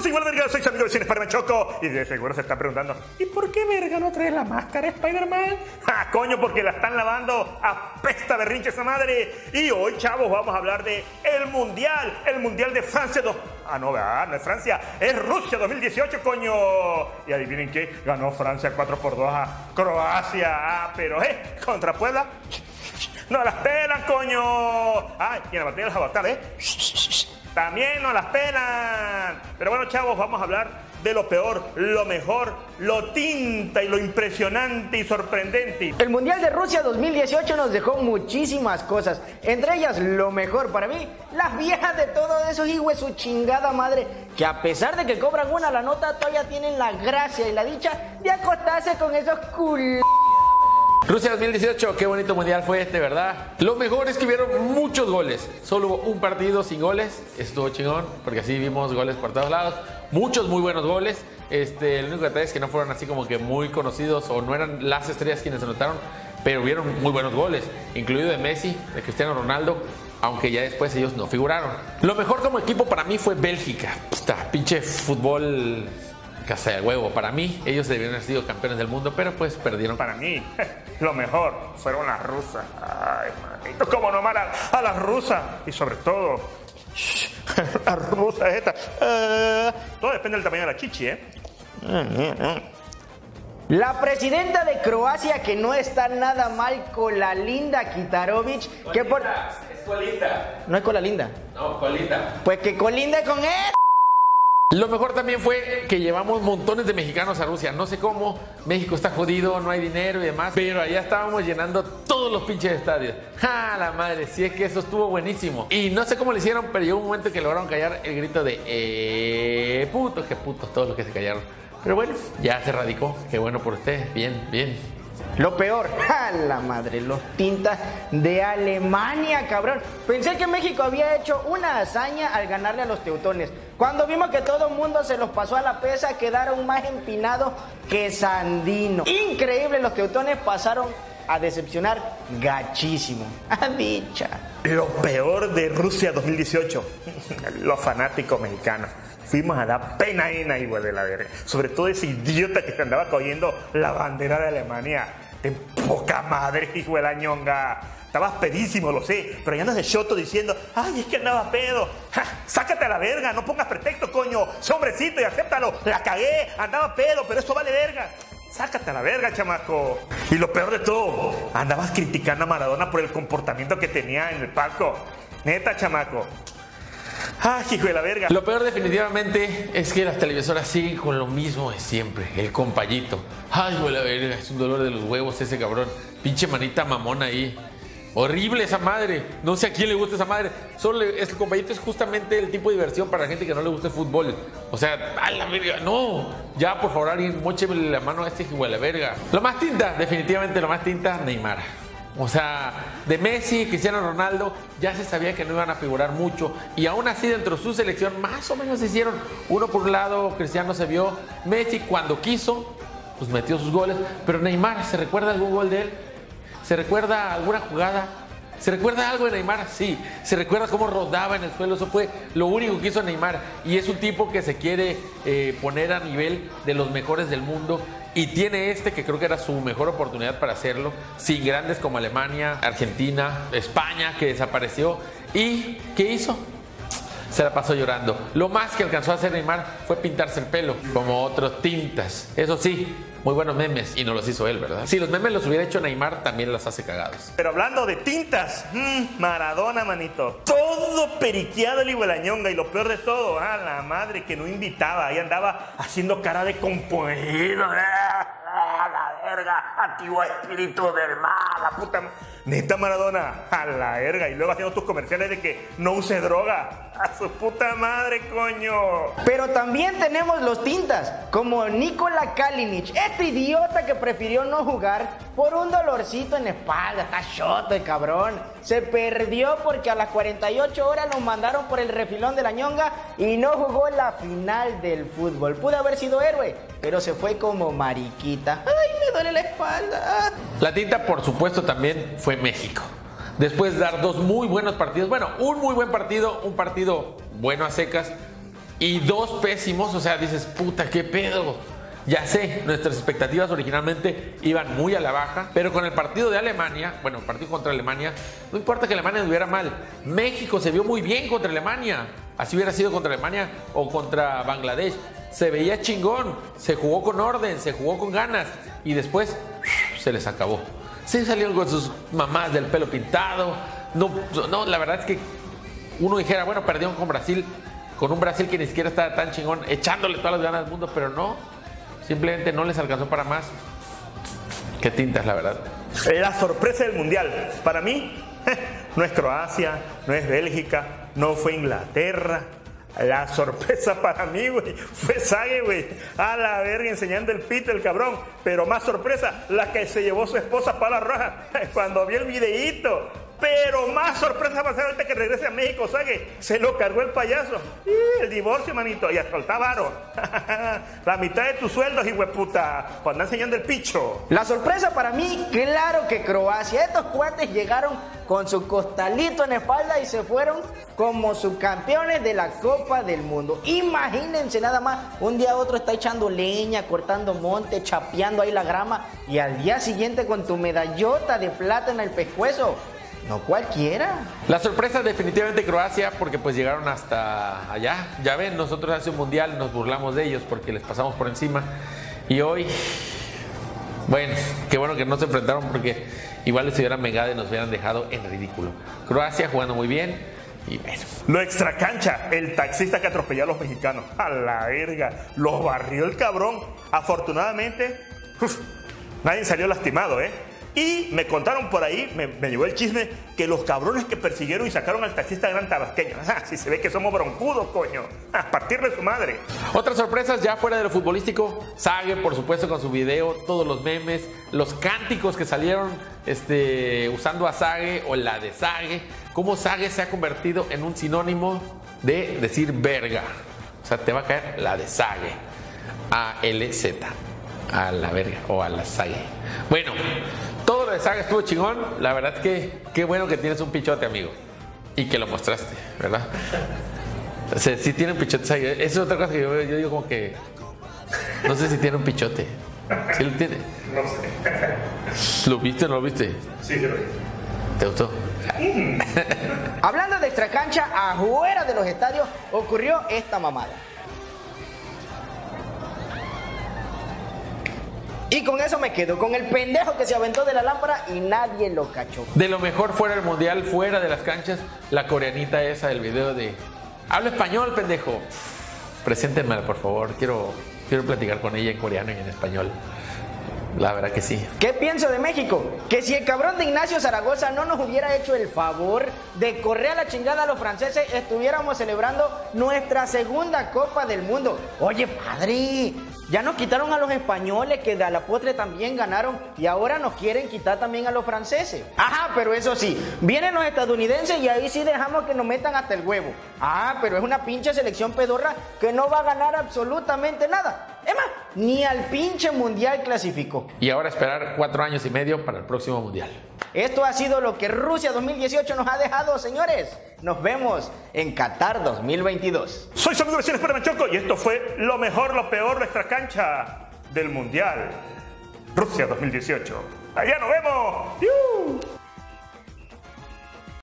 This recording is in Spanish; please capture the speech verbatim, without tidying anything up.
Pues igual, verga, soy su amigo vecino Spider-Man Choco. Y de seguro se están preguntando, ¿y por qué, verga, no trae la máscara Spider-Man? ¡Ja, coño! Porque la están lavando. Apesta berrinche esa madre. Y hoy, chavos, vamos a hablar de el Mundial. El Mundial de Francia dos... Ah, no, ¿verdad? No es Francia. Es Rusia dos mil dieciocho, coño. Y adivinen qué. Ganó Francia cuatro por dos a Croacia. Ah, pero, eh, contra Puebla... ¡No las pelan, coño! ¡Ay! Y en la batalla de los avatares, ¿eh? ¡También no las pelan! Pero bueno, chavos, vamos a hablar de lo peor, lo mejor, lo tinta y lo impresionante y sorprendente. El Mundial de Rusia dos mil dieciocho nos dejó muchísimas cosas. Entre ellas, lo mejor para mí, las viejas de todos esos hijos, su chingada madre, que a pesar de que cobran una la nota, todavía tienen la gracia y la dicha de acostarse con esos culos. Rusia dos mil dieciocho, qué bonito mundial fue este, ¿verdad? Lo mejor es que hubieron muchos goles. Solo hubo un partido sin goles. Estuvo chingón, porque así vimos goles por todos lados. Muchos muy buenos goles. Este, el único detalle es que no fueron así como que muy conocidos o no eran las estrellas quienes anotaron, pero hubieron muy buenos goles, incluido de Messi, de Cristiano Ronaldo, aunque ya después ellos no figuraron. Lo mejor como equipo para mí fue Bélgica. Puta, pinche fútbol... casa de huevo. Para mí, ellos debieron haber sido campeones del mundo, pero pues perdieron. Para mí, lo mejor fueron las rusas. Ay, manito, cómo no amar a, a las rusas. Y sobre todo, las rusas estas. Uh, todo depende del tamaño de la chichi, ¿eh? La presidenta de Croacia, que no está nada mal con la linda Kitarovic, Colita, que por... es Colita. No es con la linda. No, Colita. Pues que colinde con él. Lo mejor también fue que llevamos montones de mexicanos a Rusia. No sé cómo, México está jodido, no hay dinero y demás, pero allá estábamos llenando todos los pinches estadios. ¡Ja, la madre! Si es que eso estuvo buenísimo. Y no sé cómo lo hicieron, pero llegó un momento que lograron callar el grito de ¡eh, putos! ¡Qué putos todos los que se callaron! Pero bueno, ya se radicó. Qué bueno por ustedes. Bien, bien. Lo peor, ¡a la madre! Los tintas de Alemania, cabrón. Pensé que México había hecho una hazaña al ganarle a los teutones. Cuando vimos que todo el mundo se los pasó a la pesa, quedaron más empinados que Sandino. Increíble, los teutones pasaron a decepcionar gachísimo. ¡A dicha! Lo peor de Rusia dos mil dieciocho, los fanáticos mexicanos. Fuimos a dar pena ahí, güey, de la verga. Sobre todo ese idiota que se andaba cogiendo la bandera de Alemania. De poca madre, hijo de la ñonga. Estabas pedísimo, lo sé, pero ya andas de choto diciendo, ay, es que andaba pedo. Ja, sácate a la verga, no pongas pretexto, coño. Sé hombrecito y acéptalo. La cagué, andaba pedo, pero eso vale verga. Sácate a la verga, chamaco. Y lo peor de todo, andabas criticando a Maradona por el comportamiento que tenía en el palco. Neta, chamaco. ¡Ay, hijo de la verga! Lo peor definitivamente es que las televisoras siguen con lo mismo de siempre, el compayito. ¡Ay, hijo de la verga! Es un dolor de los huevos ese cabrón. Pinche manita mamona ahí. Horrible esa madre. No sé a quién le gusta esa madre. Solo le, el compayito es justamente el tipo de diversión para la gente que no le gusta el fútbol. O sea, ¡a la verga! ¡No! Ya, por favor, alguien mócheme la mano a este hijo de la verga. Lo más tinta, definitivamente lo más tinta, Neymar. O sea, de Messi, Cristiano Ronaldo, ya se sabía que no iban a figurar mucho. Y aún así, dentro de su selección, más o menos se hicieron. Uno por un lado, Cristiano se vio. Messi, cuando quiso, pues metió sus goles. Pero Neymar, ¿se recuerda algún gol de él? ¿Se recuerda alguna jugada? ¿Se recuerda algo de Neymar? Sí. ¿Se recuerda cómo rodaba en el suelo? Eso fue lo único que hizo Neymar. Y es un tipo que se quiere eh, poner a nivel de los mejores del mundo. Y tiene este que creo que era su mejor oportunidad para hacerlo, sin grandes como Alemania, Argentina, España, que desapareció. ¿Y qué hizo? Se la pasó llorando. Lo más que alcanzó a hacer Neymar fue pintarse el pelo, como otros tintas. Eso sí, muy buenos memes, y no los hizo él, ¿verdad? Si los memes los hubiera hecho Neymar, también los hace cagados. Pero hablando de tintas, mmm, Maradona, manito. Todo periqueado el hijo de la ñonga, y lo peor de todo, a la madre que no invitaba. Ahí andaba haciendo cara de compungido. ¡A la verga! ¡Antiguo espíritu del mal! ¡La puta! Neta, Maradona, a la verga. Y luego haciendo tus comerciales de que no use droga. ¡A su puta madre, coño! Pero también tenemos los tintas, como Nikola Kalinic, este idiota que prefirió no jugar por un dolorcito en la espalda. Está choto el cabrón. Se perdió porque a las cuarenta y ocho horas nos mandaron por el refilón de la ñonga y no jugó la final del fútbol. Pudo haber sido héroe, pero se fue como mariquita. ¡Ay, me duele la espalda! La tinta, por supuesto, también fue México. Después de dar dos muy buenos partidos, bueno, un muy buen partido, un partido bueno a secas, y dos pésimos, o sea, dices, puta, qué pedo. Ya sé, nuestras expectativas originalmente iban muy a la baja, pero con el partido de Alemania, bueno, el partido contra Alemania, no importa que Alemania estuviera mal, México se vio muy bien contra Alemania. Así hubiera sido contra Alemania o contra Bangladesh. Se veía chingón, se jugó con orden, se jugó con ganas y después se les acabó. Se salieron con sus mamás del pelo pintado. No, no, la verdad es que uno dijera, bueno, perdieron con Brasil, con un Brasil que ni siquiera estaba tan chingón, echándole todas las ganas del mundo, pero no, simplemente no les alcanzó para más. Qué tintas, la verdad. La sorpresa del Mundial, para mí, no es Croacia, no es Bélgica, no fue Inglaterra. La sorpresa para mí, güey, fue Zague, güey. A la verga, enseñando el pito, el cabrón. Pero más sorpresa, la que se llevó su esposa para la raja cuando vio el videíto. Pero más sorpresa va a ser ahorita que regrese a México, Zague. Se lo cargó el payaso. Y el divorcio, manito. Y hasta el varo. La mitad de tus sueldos, hijueputa, cuando anda enseñando el picho. La sorpresa para mí, claro que Croacia. Estos cuates llegaron con su costalito en la espalda y se fueron como subcampeones de la Copa del Mundo. Imagínense nada más, un día a otro está echando leña, cortando monte, chapeando ahí la grama y al día siguiente con tu medallota de plata en el pescuezo. No cualquiera. La sorpresa definitivamente Croacia, porque pues llegaron hasta allá. Ya ven, nosotros hace un mundial nos burlamos de ellos porque les pasamos por encima. Y hoy, bueno, qué bueno que no se enfrentaron porque igual les hubieran megado y nos hubieran dejado en ridículo. Croacia jugando muy bien y bueno. Lo extracancha, el taxista que atropelló a los mexicanos. A la verga, los barrió el cabrón. Afortunadamente, uf, nadie salió lastimado, ¿eh? Y me contaron por ahí, me, me llegó el chisme, que los cabrones que persiguieron y sacaron al taxista gran tabasqueño. Ah, si se ve que somos broncudos, coño. A partirle su madre. Otras sorpresas ya fuera de lo futbolístico. Zague, por supuesto, con su video, todos los memes, los cánticos que salieron este, usando a Zague o la de Zague. Cómo Zague se ha convertido en un sinónimo de decir verga. O sea, te va a caer la de Zague. A L Z. A la verga o a la Zague. Bueno, todo lo de Zague estuvo chingón. La verdad que qué bueno que tienes un pichote, amigo. Y que lo mostraste, ¿verdad? O sea, sí tiene un pichote Zague. Esa es otra cosa que yo, yo digo como que... No sé si tiene un pichote. ¿Sí lo tiene? No sé. ¿Lo viste o no lo viste? Sí, yo lo vi. ¿Te gustó? Hablando de extracancha, afuera de los estadios ocurrió esta mamada. Y con eso me quedo, con el pendejo que se aventó de la lámpara y nadie lo cachó. De lo mejor fuera del mundial, fuera de las canchas, la coreanita esa del video de... Habla español, pendejo. Preséntenmela, por favor. Quiero, quiero platicar con ella en coreano y en español. La verdad que sí. ¿Qué pienso de México? Que si el cabrón de Ignacio Zaragoza no nos hubiera hecho el favor de correr a la chingada a los franceses, estuviéramos celebrando nuestra segunda Copa del Mundo. Oye, padre, ya nos quitaron a los españoles que de a la postre también ganaron y ahora nos quieren quitar también a los franceses. Ajá, pero eso sí, vienen los estadounidenses y ahí sí dejamos que nos metan hasta el huevo. Ah, pero es una pinche selección pedorra que no va a ganar absolutamente nada. Es más, ni al pinche mundial clasificó. Y ahora esperar cuatro años y medio para el próximo mundial. Esto ha sido lo que Rusia dos mil dieciocho nos ha dejado, señores. Nos vemos en Qatar dos mil veintidós. Soy su amigo vecino Esperma Choco y esto fue lo mejor, lo peor, nuestra cancha del mundial. Rusia dos mil dieciocho. Allá nos vemos. ¡Yu!